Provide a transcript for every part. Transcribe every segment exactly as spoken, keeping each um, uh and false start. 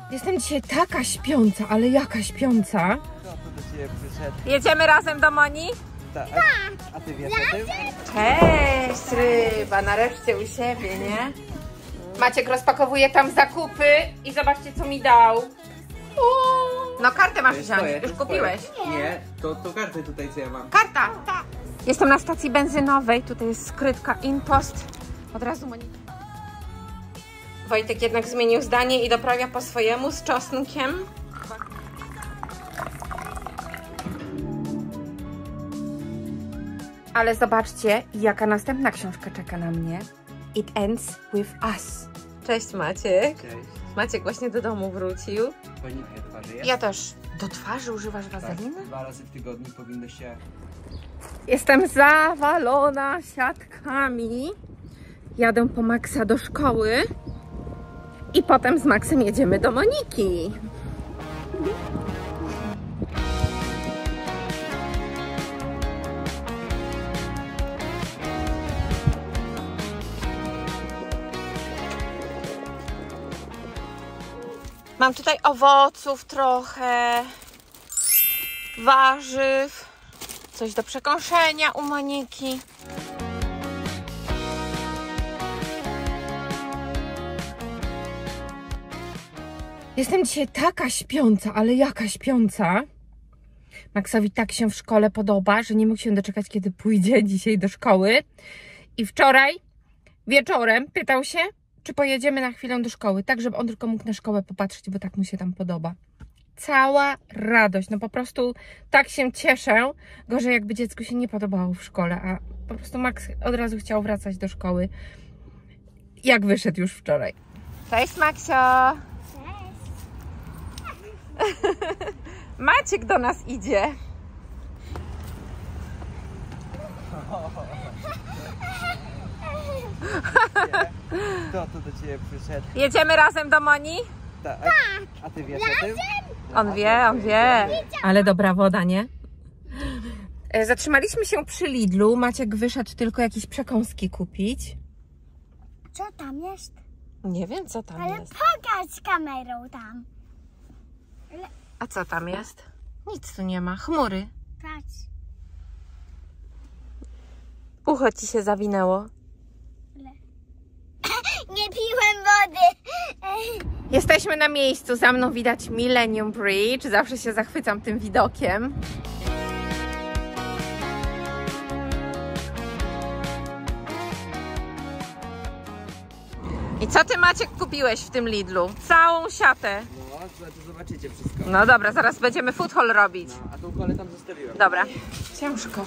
Jestem dzisiaj taka śpiąca, ale jaka śpiąca. Kto tu do ciebie przyszedł? Jedziemy razem do Moni? Tak. A, a ty wiesz o tym? Cześć ryba, nareszcie u siebie, nie? Maciek rozpakowuje tam zakupy i zobaczcie, co mi dał. Uuu. No kartę masz wziąć, już kupiłeś. Nie, to, to karty tutaj co ja mam. Karta! Jestem na stacji benzynowej, tutaj jest skrytka Impost. Od razu Monika. Wojtek jednak zmienił zdanie i doprawia po swojemu z czosnkiem. Ale zobaczcie, jaka następna książka czeka na mnie. It ends with us. Cześć Maciek. Cześć. Maciek właśnie do domu wrócił. Pani na twarzy jest? Ja też. Do twarzy używasz wazeliny? Tak, dwa razy w tygodniu powinno się... Jestem zawalona siatkami. Jadę po Maxa do szkoły. I potem z Maxem jedziemy do Moniki. Mam tutaj owoców trochę, warzyw, coś do przekąszenia u Moniki. Jestem dzisiaj taka śpiąca, ale jaka śpiąca. Maxowi tak się w szkole podoba, że nie mógł się doczekać, kiedy pójdzie dzisiaj do szkoły. I wczoraj wieczorem pytał się, czy pojedziemy na chwilę do szkoły, tak żeby on tylko mógł na szkołę popatrzeć, bo tak mu się tam podoba. Cała radość, no po prostu tak się cieszę. Gorzej jakby dziecku się nie podobało w szkole, a po prostu Max od razu chciał wracać do szkoły, jak wyszedł już wczoraj. Cześć Maxio! Maciek do nas idzie. Kto tu do ciebie przyszedł? Jedziemy razem do Moni? Tak. A, a ty wiesz o tym? On wie, on wie. Ale dobra woda, nie? Zatrzymaliśmy się przy Lidlu. Maciek wyszedł tylko jakieś przekąski kupić. Co tam jest? Nie wiem, co tam Ale jest. pokaż z kamerą tam. A co tam jest? Nic tu nie ma. Chmury. Patrz. Ucho ci się zawinęło. Nie piłem wody. Jesteśmy na miejscu. Za mną widać Millennium Bridge. Zawsze się zachwycam tym widokiem. I co ty, Maciek, kupiłeś w tym Lidlu? Całą siatę. No, to zobaczycie wszystko. No dobra, zaraz będziemy food haul robić. No, a tą kolę tam zostawiłem. Dobra. Ciężko.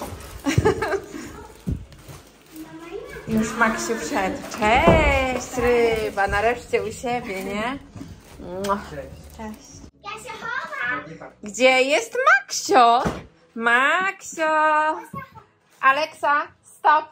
Już Maksiu wszedł. Cześć ryba, nareszcie u siebie, nie? Cześć. Cześć. Ja się chowam. Gdzie jest Maksio? Maksio! Aleksa, stop!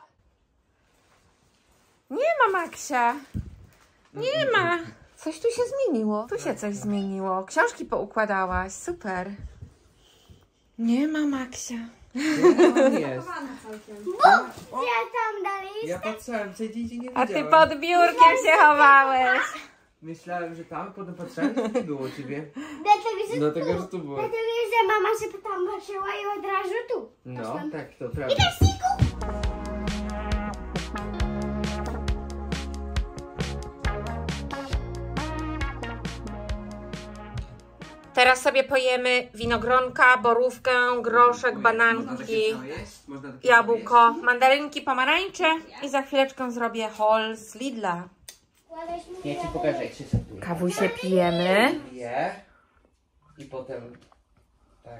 Nie ma Maksia. Nie ma. Coś tu się zmieniło. Tu się coś zmieniło. Książki poukładałaś. Super. Nie ma Maksia. Gdzie on jest? Ja tam dalej Ja patrzyłem, co dzień nie A widziałem. ty pod biurkiem się chowałeś. Myślałem, że tam, potem patrzyłem, to nie było ciebie. Dlatego, że Dlatego, że tu było. Dlatego, że mama się tam patrzyła i od razu tu. No, tak, to prawda. Teraz sobie pojemy winogronka, borówkę, groszek, bananki, jabłko, mandarynki, pomarańcze i za chwileczkę zrobię haul z Lidla. Ja ci pokażę, jak się sortuje. Kawusie pijemy. Je. I potem... Tak.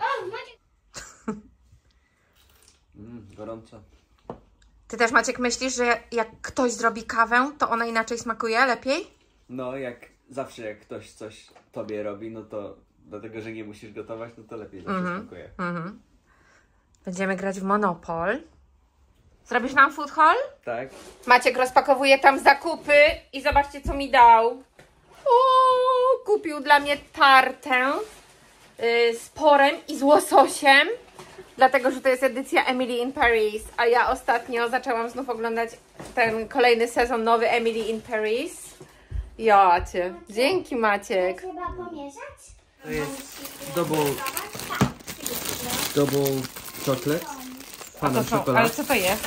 Mm, gorąco. Ty też, Maciek, myślisz, że jak ktoś zrobi kawę, to ona inaczej smakuje, lepiej? No, jak zawsze jak ktoś coś tobie robi, no to dlatego, że nie musisz gotować, no to lepiej zawsze Mhm. smakuje. Mhm. Będziemy grać w Monopol. Zrobisz nam food haul? Tak? Maciek rozpakowuje tam zakupy i zobaczcie, co mi dał. O, kupił dla mnie tartę y, z porem i z łososiem, dlatego, że to jest edycja Emily in Paris, a ja ostatnio zaczęłam znów oglądać ten kolejny sezon nowy Emily in Paris Jocie. Dzięki, Maciek. Trzeba pomieszać? To jest double, double chocolate. Pana Co, ale co to jest?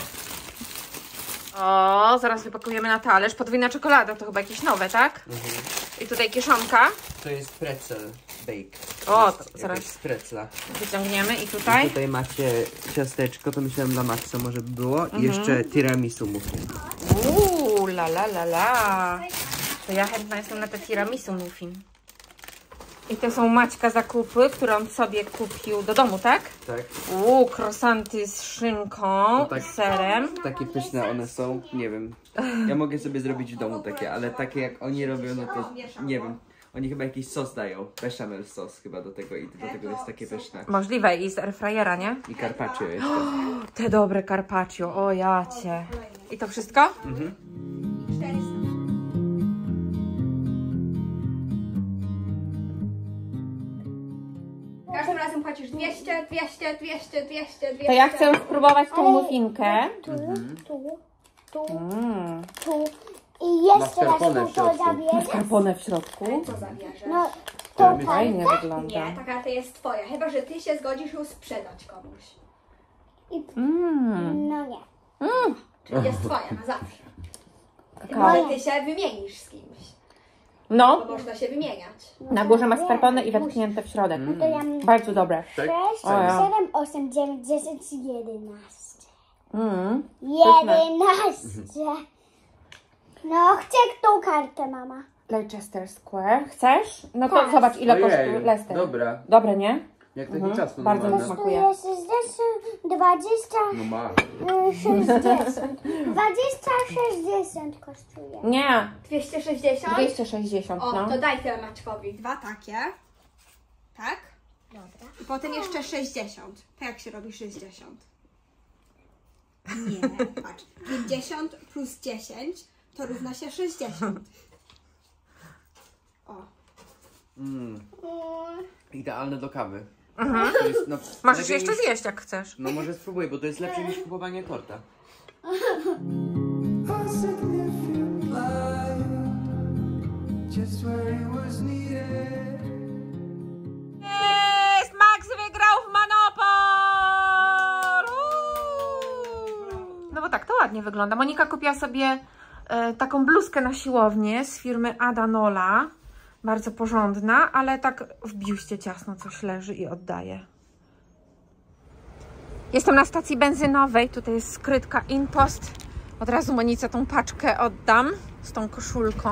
O, zaraz wypakujemy na talerz. Podwójna czekolada, to chyba jakieś nowe, tak? Mhm. I tutaj kieszonka. To jest pretzel bake. O, To jest to zaraz. jakaś z pretzla. Wyciągniemy i I tutaj. tutaj macie ciasteczko, to myślałem dla Maxa może by było. Mhm. I jeszcze tiramisu muffin. Uuu, la la la la. To ja chętna jestem na te tiramisu muffin. I to są Maćka zakupy, które on sobie kupił do domu, tak? Tak. Uuu, krosanty z szynką, tak. z serem. Takie pyszne one są, nie wiem. Ja mogę sobie zrobić w domu takie, ale takie jak oni robią, no to nie wiem. Oni chyba jakiś sos dają, bechamel sos chyba do tego i do tego jest takie pyszne. Możliwe i z airfryera, nie? I carpaccio jeszcze. Te dobre carpaccio, o jacie. I to wszystko? Mhm. Każdym razem płacisz dwieście, dwieście, dwieście, dwieście, dwieście. To ja chcę spróbować tą muffinkę. Tu, tu, tu, Mm. tu. I jeszcze raz Mascarpone tu w to środku. zabierzesz. Mascarpone w środku. Co zabierzesz? No, to Fajnie kartę. wygląda. Nie, ta karta jest twoja, chyba że ty się zgodzisz ją sprzedać komuś. I, Mm. no nie. Czyli jest twoja na zawsze. Chyba, Kakao. że ty się wymienisz z kimś. Bo No, można się wymieniać. na górze mascarpone i wetknięte w środek. To ja mam Bardzo dobre. Tak? sześć, O ja. siedem, osiem, dziewięć, dziesięć, jedenaście. Mm. jedenaście. No, chcę tą kartę, mama. Leicester Square. Chcesz? No to Tak. zobacz ile Ojej, kosztuje Leicester. dobra. Dobre, nie? Jak taki Mhm. czas to Bardzo normalne. mocno. Tu Smakuje. jest sześćdziesiąt, dwadzieścia, No ma. sześćdziesiąt. dwadzieścia, sześćdziesiąt kosztuje. Nie, dwieście sześćdziesiąt? dwieście sześćdziesiąt, O, no. to daj tyle Maćkowi. Dwa takie. Tak? Dobra. I potem jeszcze sześćdziesiąt. To jak się robi sześćdziesiąt? Nie, patrz. pięćdziesiąt plus dziesięć to równa się sześćdziesiąt. O. Mm. Mm, Idealne do kawy. Mhm. To jest, no, Możesz lepiej jeszcze niż- zjeść jak chcesz. No może spróbuj, bo to jest lepsze niż kupowanie torta. Jest! Max wygrał w Monopol! Uuu. No bo tak, to ładnie wygląda. Monika kupiła sobie e, taką bluzkę na siłownię z firmy Adanola. Bardzo porządna, ale tak w biuście ciasno coś leży i oddaje. Jestem na stacji benzynowej. Tutaj jest skrytka InPost. Od razu Monice tą paczkę oddam z tą koszulką.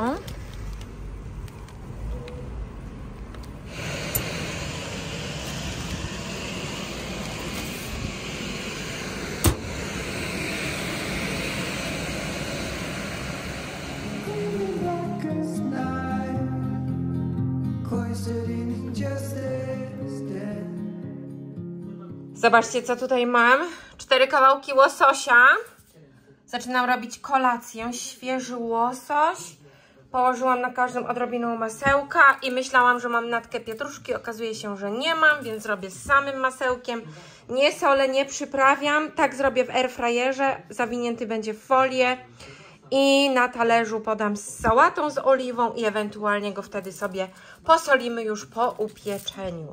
Zobaczcie, co tutaj mam. Cztery kawałki łososia. Zaczynam robić kolację. Świeży łosoś. Położyłam na każdym odrobiną masełka i myślałam, że mam natkę pietruszki. Okazuje się, że nie mam, więc robię z samym masełkiem. Nie solę, nie przyprawiam. Tak zrobię w airfryerze. Zawinięty będzie w folię. I na talerzu podam z sałatą z oliwą i ewentualnie go wtedy sobie posolimy już po upieczeniu.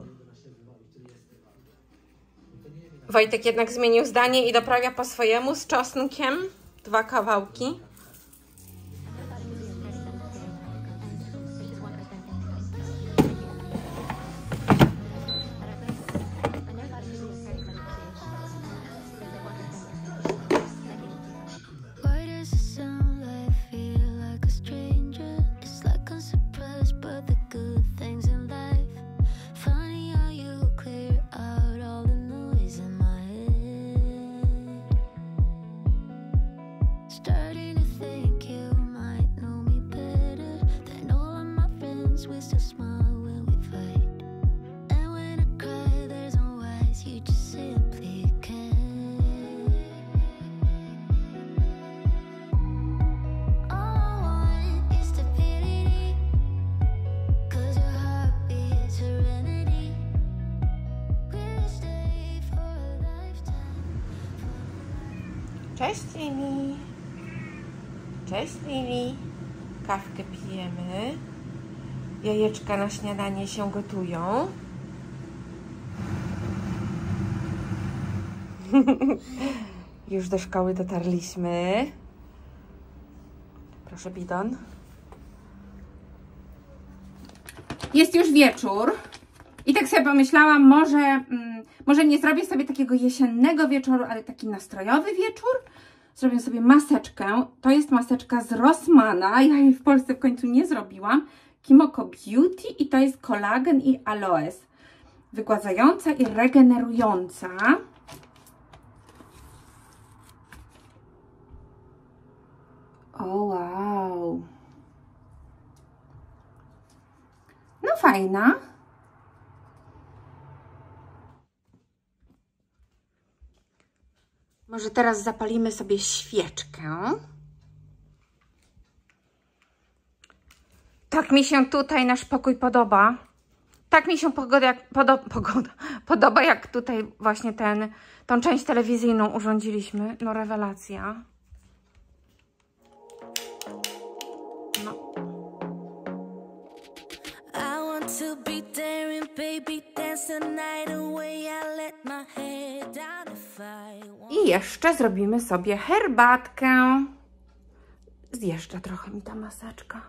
Wojtek jednak zmienił zdanie i doprawia po swojemu z czosnkiem. Dwa kawałki. Cześć Lili. Cześć Lili. Kawkę pijemy. Jajeczka na śniadanie się gotują. Już do szkoły dotarliśmy. Proszę, bidon. Jest już wieczór i tak sobie pomyślałam, może, mm, może nie zrobię sobie takiego jesiennego wieczoru, ale taki nastrojowy wieczór. Zrobię sobie maseczkę. To jest maseczka z Rossmana. Ja jej w Polsce w końcu nie zrobiłam. Kimoko Beauty i to jest kolagen i aloes. Wygładzająca i regenerująca. O, wow. No fajna. Może teraz zapalimy sobie świeczkę. Tak mi się tutaj nasz pokój podoba. Tak mi się pogoda, jak, podo, pogoda, podoba, jak tutaj właśnie ten, tą część telewizyjną urządziliśmy. No rewelacja. No. I jeszcze zrobimy sobie herbatkę. Zjeżdża trochę mi ta maseczka.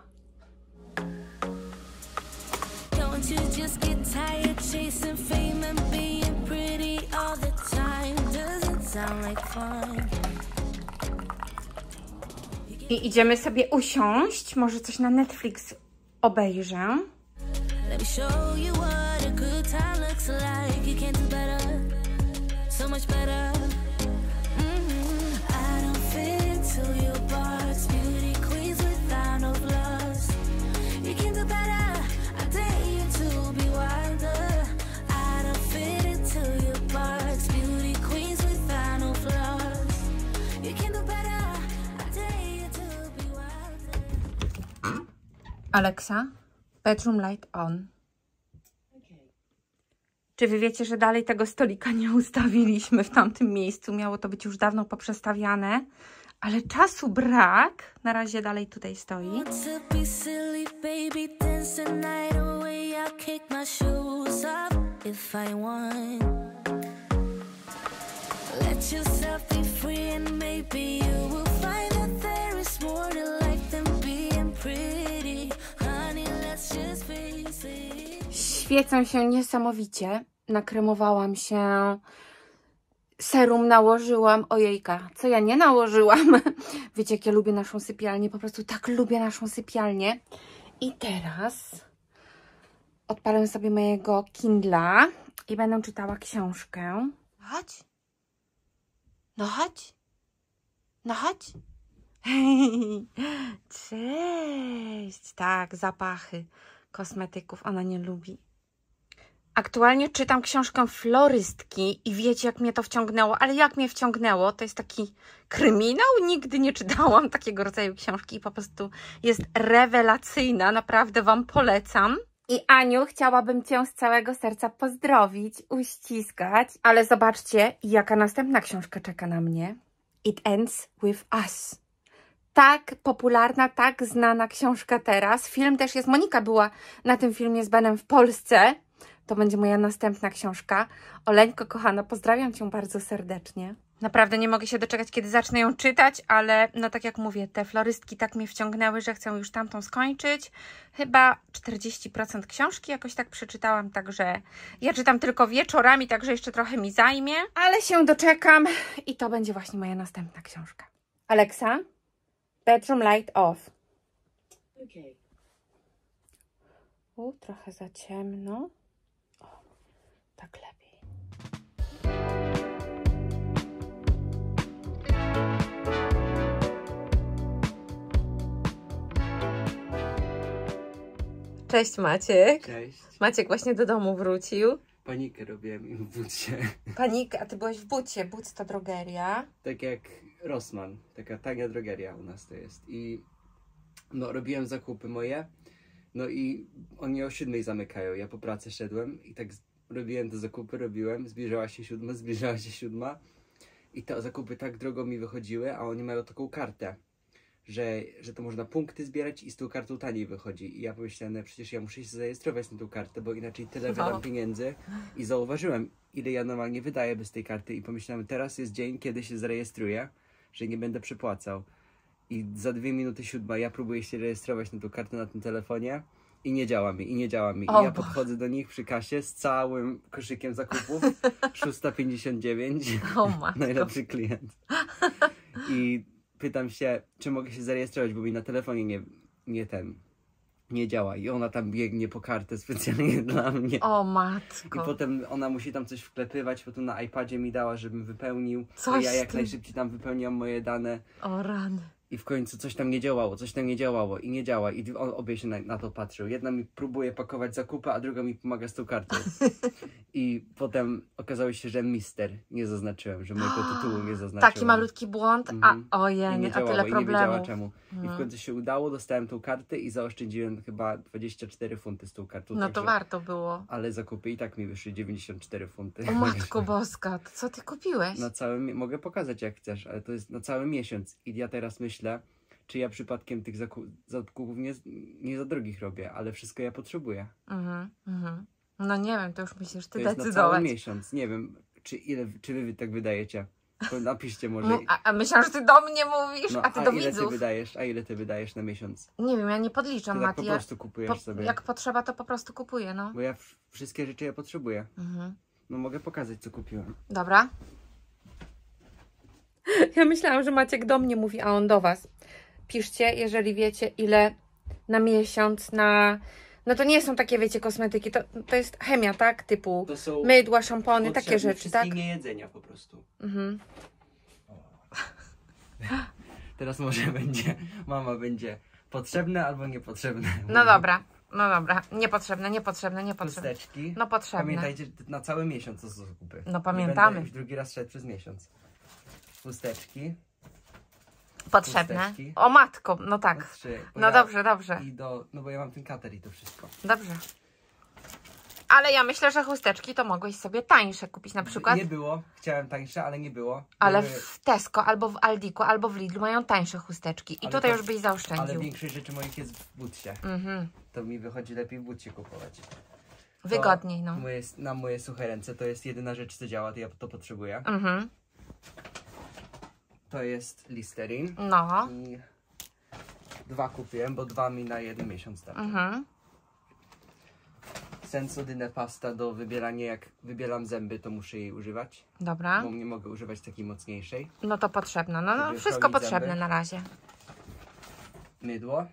I idziemy sobie usiąść. Może coś na Netflix obejrzę. Alexa, bedroom light on. Czy wy wiecie, że dalej tego stolika nie ustawiliśmy w tamtym miejscu? Miało to być już dawno poprzestawiane, ale czasu brak. Na razie dalej tutaj stoi. Świecą się niesamowicie. Nakremowałam się, serum nałożyłam. Ojejka, co ja nie nałożyłam? Wiecie, jak ja lubię naszą sypialnię, po prostu tak lubię naszą sypialnię. I teraz odpalę sobie mojego Kindla i będę czytała książkę. Chodź. No chodź. No chodź. Hej. Cześć. Tak, zapachy kosmetyków ona nie lubi. Aktualnie czytam książkę Florystki i wiecie, jak mnie to wciągnęło, ale jak mnie wciągnęło, to jest taki kryminał, nigdy nie czytałam takiego rodzaju książki i po prostu jest rewelacyjna, naprawdę wam polecam. I Aniu, chciałabym cię z całego serca pozdrowić, uściskać, ale zobaczcie, jaka następna książka czeka na mnie. It Ends With Us. Tak popularna, tak znana książka teraz. Film też jest, Monika była na tym filmie z Benem w Polsce. To będzie moja następna książka. Oleńko, kochana, pozdrawiam cię bardzo serdecznie. Naprawdę nie mogę się doczekać, kiedy zacznę ją czytać, ale no tak jak mówię, te florystki tak mnie wciągnęły, że chcę już tamtą skończyć. Chyba czterdzieści procent książki jakoś tak przeczytałam, także ja czytam tylko wieczorami, także jeszcze trochę mi zajmie. Ale się doczekam i to będzie właśnie moja następna książka. Alexa, bedroom light off. Okay. U, trochę za ciemno. O, tak lepiej. Cześć Maciek. Cześć. Maciek właśnie do domu wrócił. Panikę robiłem im w bucie. Panikę, a ty byłeś w bucie. But to drogeria. Tak jak Rossmann, taka tania drogeria u nas to jest. I no robiłem zakupy moje, no i oni o siódmej zamykają. Ja po pracy szedłem i tak robiłem te zakupy, robiłem, zbliżała się siódma, zbliżała się siódma i te zakupy tak drogo mi wychodziły, a oni mają taką kartę, że, że to można punkty zbierać i z tą kartą taniej wychodzi. I ja pomyślałem, no przecież ja muszę się zarejestrować na tą kartę, bo inaczej tyle No. wydam pieniędzy. I zauważyłem, ile ja normalnie wydaję bez tej karty i pomyślałem, teraz jest dzień, kiedy się zarejestruję, że nie będę przepłacał. I za dwie minuty siódma ja próbuję się rejestrować na tą kartę na tym telefonie i nie działa mi, i nie działa mi. I O ja Boże. podchodzę do nich przy kasie z całym koszykiem zakupów, szósta pięćdziesiąt dziewięć, O matko. najlepszy klient. I pytam się, czy mogę się zarejestrować, bo mi na telefonie nie, nie ten, nie działa. I ona tam biegnie po kartę specjalnie dla mnie. O I matko. potem ona musi tam coś wklepywać, potem na iPadzie mi dała, żebym wypełnił. To Coś ja jak ty- najszybciej tam wypełniam moje dane. O rany. I w końcu coś tam nie działało, coś tam nie działało i nie działa. I on, obie się na, na to patrzył. Jedna mi próbuje pakować zakupy, a druga mi pomaga z tą kartą. I potem okazało się, że mister nie zaznaczyłem, że mojego tytułu nie zaznaczyłem. Taki malutki błąd, Mhm. a I ojej, nie a działało, tyle i nie wiedziała problemów. czemu. I w Mhm. końcu się udało, dostałem tą kartę i zaoszczędziłem chyba dwadzieścia cztery funty z tą kartą. No to także- warto było. Ale zakupy i tak mi wyszły dziewięćdziesiąt cztery funty. O matko boska, to co ty kupiłeś? Na cały, mi- mogę pokazać jak chcesz, ale to jest na cały miesiąc. I ja teraz myślę, czy ja przypadkiem tych zaku- zakupów nie, nie za drogich robię, ale wszystko ja potrzebuję. Mhm, mhm. No nie wiem, to już musisz To ty jest na cały decydować. miesiąc. Nie wiem, czy ile, czy wy tak wydajecie. To napiszcie może. Mu- A, a myślałam, że ty do mnie mówisz, No, a ty do ile ty widzów. wydajesz? A ile ty wydajesz na miesiąc? Nie wiem, ja nie Ty podliczam, tak po Mati. Ja, prostu kupujesz po, sobie. jak potrzeba, to po prostu kupuję, no. Bo ja w- wszystkie rzeczy ja potrzebuję. Mhm. No mogę pokazać co kupiłem. Dobra. Ja myślałam, że Maciek do mnie mówi, a on do was. Piszcie, jeżeli wiecie, ile na miesiąc, na... No to nie są takie, wiecie, kosmetyki, to, to jest chemia, tak? Typu To są mydła, szampony, takie rzeczy, wszystkie tak? nie jedzenia po prostu. Mhm. Teraz może będzie, mama będzie potrzebne albo niepotrzebne. No dobra, no dobra. Niepotrzebne, niepotrzebne, niepotrzebne. Chusteczki. No potrzebne. Pamiętajcie, że na cały miesiąc to są zakupy. No Nie pamiętamy. będę już drugi raz szedł przez miesiąc. Chusteczki. Potrzebne. chusteczki. O matko, no tak. Trzy, bo No ja- dobrze, dobrze, I do, no bo ja mam ten kater i to wszystko. dobrze. Ale ja myślę, że chusteczki to mogłeś sobie tańsze kupić na przykład. Nie było, chciałem tańsze, ale nie było. Ale Były- w Tesco, albo w Aldiku, albo w Lidlu mają tańsze chusteczki. I Ale tutaj to- już byś Ale zaoszczędził. większość rzeczy moich jest w butsie. Mhm. To mi wychodzi lepiej w butsie kupować. To Wygodniej, no. Moje, na moje suche ręce to jest jedyna rzecz, co działa, to ja to potrzebuję. Mhm. To jest Listerine. No. I dwa kupiłem, bo dwa mi na jeden miesiąc starczy. Mhm. Sensodyne pasta do wybierania, jak wybieram zęby, to muszę jej używać. Dobra. Bo nie mogę używać takiej mocniejszej. No to potrzebne. No, no Żeby wszystko chronić potrzebne zęby. na razie. Mydło.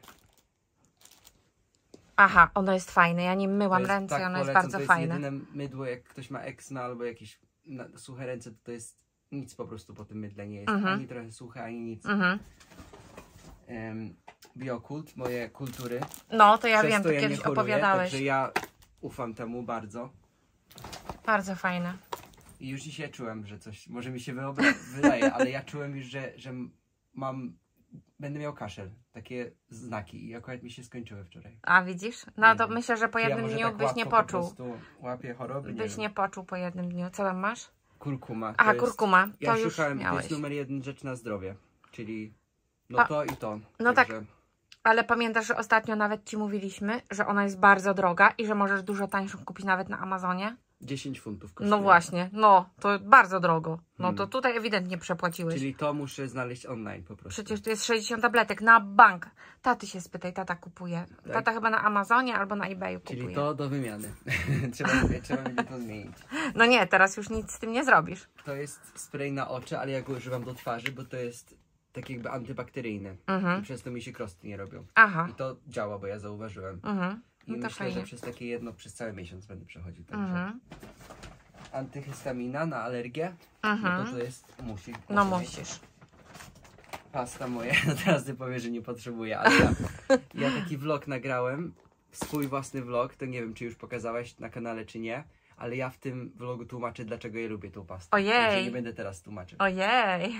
Aha, ono jest fajne. Ja nim myłam jest- ręce i tak, ono jest polecam, bardzo to jest fajne. jedyne mydło, jak ktoś ma eksma albo jakieś na, suche ręce, to to jest nic po prostu po tym mydle nie jest. Mhm. Ani trochę suche, ani nic. Mhm. Em, Biokult, moje kultury. No, to ja Przez wiem, to to ja kiedyś nie choruję, opowiadałeś. Także ja ufam temu bardzo. Bardzo fajne. I już dzisiaj czułem, że coś może mi się wyobra- wydaje, ale ja czułem już, że, że mam, będę miał kaszel. Takie znaki i akurat mi się skończyły wczoraj. A widzisz? No to Mhm. myślę, że po Ja jednym może dniu tak byś nie łatwo po poczuł. prostu łapię choroby, nie Byś wiem. nie poczuł po jednym dniu. Co tam masz? Kurkuma. to Aha, jest- kurkuma. To Ja już szukałem, to miałeś. jest numer jeden rzecz na zdrowie, czyli no Pa- to i to. No tak. Także Ale pamiętasz, że ostatnio nawet Ci mówiliśmy, że ona jest bardzo droga i że możesz dużo tańszą kupić nawet na Amazonie? dziesięć funtów kosztuje. No właśnie, no, to bardzo drogo. No to Hmm. tutaj ewidentnie przepłaciłeś. Czyli to muszę znaleźć online po prostu. Przecież tu jest sześćdziesiąt tabletek na bank. Taty się spytaj, tata kupuje. Tak. Tata chyba na Amazonie albo na eBayu kupuje. Czyli to do wymiany. trzeba, będzie, trzeba będzie to zmienić. No nie, teraz już nic z tym nie zrobisz. To jest spray na oczy, ale ja go używam do twarzy, bo to jest tak jakby antybakteryjny. Mhm. I przez to mi się krosty nie robią. Aha. I to działa, bo ja zauważyłem. Mhm. I No to myślę, fajnie. że przez takie jedno przez cały miesiąc będę przechodził. Także Mhm. antyhistamina na alergię. Mhm. No to to jest musi. No muszę mieć. musisz. Pasta moja. No teraz ty powiesz, że nie potrzebuję, ale ja, ja taki vlog nagrałem. Swój własny vlog. To nie wiem, czy już pokazałaś na kanale, czy nie. Ale ja w tym vlogu tłumaczę, dlaczego ja lubię tą pastę. Ojej. Także nie będę teraz tłumaczył. Ojej.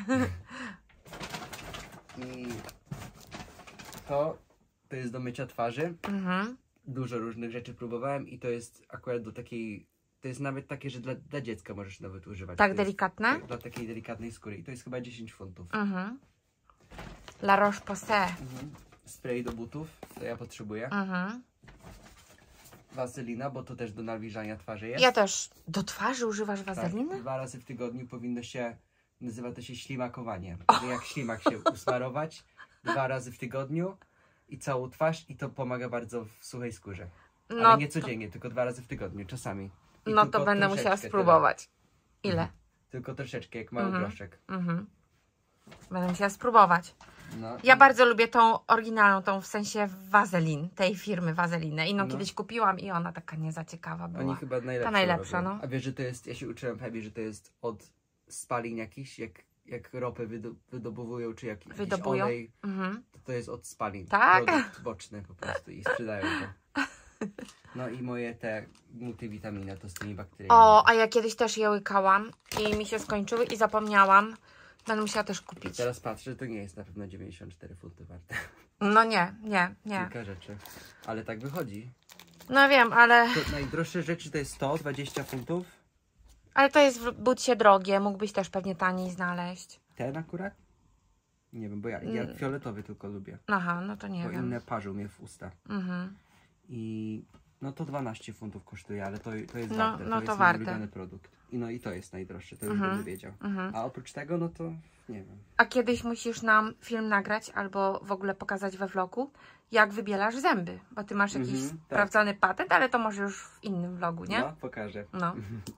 I to, to jest do mycia twarzy. Mhm. Dużo różnych rzeczy próbowałem i to jest akurat do takiej, to jest nawet takie, że dla, dla dziecka możesz nawet używać. Tak To jest delikatne? Dla takiej delikatnej skóry i to jest chyba dziesięć funtów. Mhm. La Roche-Posay. Mhm. Spray do butów, to ja potrzebuję. Mhm. Wazelina, bo to też do nawilżania twarzy jest. Ja też. Do twarzy używasz Tak, wazeliny? dwa razy w tygodniu powinno się, nazywa to się ślimakowanie. Że jak ślimak się usmarować dwa razy w tygodniu i całą twarz i to pomaga bardzo w suchej skórze. Ale No, nie codziennie, tylko dwa razy w tygodniu, czasami. I no tylko to będę musiała troszeczkę spróbować. Ile? tyle. Tylko troszeczkę, jak mały Mhm. groszek. Mhm. Będę musiała spróbować. No, Ja i- bardzo lubię tą oryginalną, tą w sensie wazelin, tej firmy Wazelinę. Inną No. kiedyś kupiłam i ona taka niezaciekawa była. Oni chyba najlepsze Ta najlepsza, robią. no. A wiesz, że to jest, ja się uczyłem w Heavy, że to jest od spalin jakichś, jak, jak ropę wydo, wydobowują, czy jak jakiś Wydobują? olej, Mhm. to, to jest od spalin. Tak? Produkt boczny po prostu i sprzedają to. No i moje te multivitaminy to z tymi bakteriami. O, a ja kiedyś też je łykałam i mi się skończyły i zapomniałam. Będę musiała też kupić. Teraz patrzę, to nie jest na pewno dziewięćdziesiąt cztery funty warte. No nie, nie, nie. Kilka rzeczy. Ale tak wychodzi. No wiem, ale, To najdroższe rzeczy to jest sto dwadzieścia funtów. ale to jest w bucie drogie. Mógłbyś też pewnie taniej znaleźć. Ten akurat? Nie wiem, bo ja, ja fioletowy tylko lubię. Aha, no to nie Bo wiem. inne parzą mnie w usta. Mhm. I no to dwanaście funtów kosztuje, ale to, to jest No, warte. no to to jest mój warte. ulubiony produkt. I no i to jest najdroższe, to już Mhm. będę wiedział. Mhm. A oprócz tego, no to nie wiem. A kiedyś musisz nam film nagrać albo w ogóle pokazać we vlogu, jak wybielasz zęby. Bo ty masz jakiś Mhm, tak. sprawdzony patent, ale to może już w innym vlogu, nie? No, pokażę. No.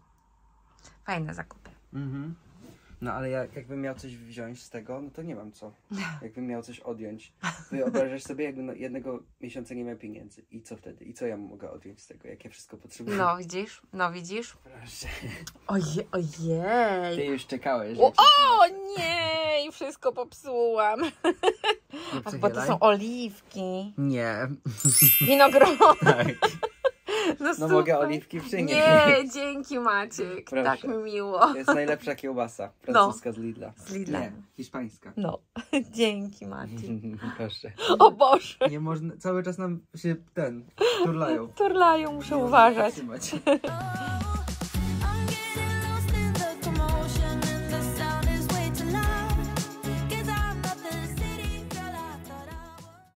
Fajne zakupy. Mhm. No ale ja, jakbym miał coś wziąć z tego, no to nie mam co. Jakbym miał coś odjąć. Wyobrażasz sobie, jakbym no jednego miesiąca nie miał pieniędzy. I co wtedy? I co ja mogę odjąć z tego? Jak ja wszystko potrzebuję? No widzisz? No widzisz? Proszę. Oje, ojej. Ty już czekałeś. O, o nie! I wszystko popsułam. Ach, bo to są oliwki. Nie. Winogron. Tak. No, No super. mogę oliwki przynieść. Nie, dzięki Maciek. Proszę. Tak mi miło. To jest najlepsza kiełbasa. Francuska z Lidla. Z Lidla. Nie, hiszpańska. No, dzięki Maciek. Proszę. O Boże. Nie można, cały czas nam się ten, turlają. Turlają, muszę Nie można uważać. zatrzymać.